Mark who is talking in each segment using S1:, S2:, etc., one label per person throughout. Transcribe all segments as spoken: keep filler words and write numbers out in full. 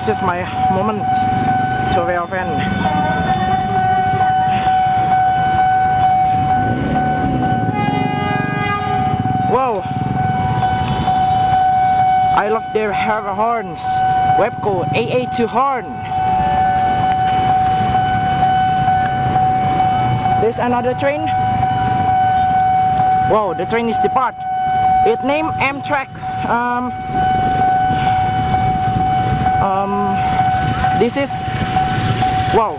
S1: This is my moment to real friend. Wow! I love their horns. Wabco A A two horn. There's another train. Wow, the train is depart. It named Amtrak. Um, um, this is wow.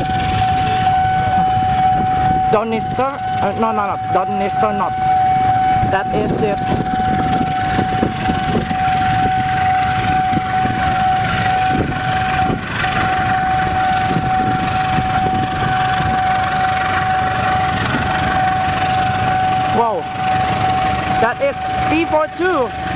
S1: Donister. Uh, no, no, no. Donister, not. That is it. Wow, that is P forty-two.